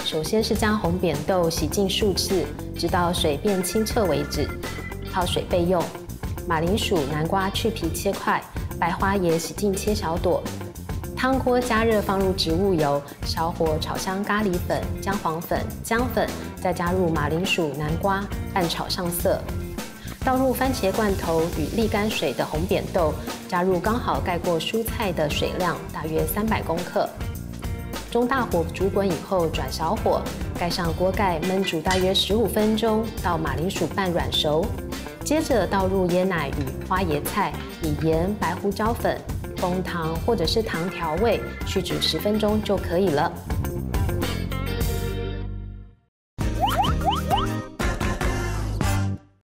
首先是将红扁豆洗净数次，直到水变清澈为止，泡水备用。马铃薯、南瓜去皮切块，白花也洗净切小朵。汤锅加热，放入植物油，小火炒香咖喱粉、姜黄粉、姜粉，再加入马铃薯、南瓜，拌炒上色。倒入番茄罐头与沥干水的红扁豆，加入刚好盖过蔬菜的水量，大约300公克。中大火煮滚以后，转小火，盖上锅盖焖煮大约15分钟，到马铃薯半软熟。接着倒入椰奶与花椰菜，以盐、白胡椒粉、枫糖或者是糖调味，去煮10分钟就可以了。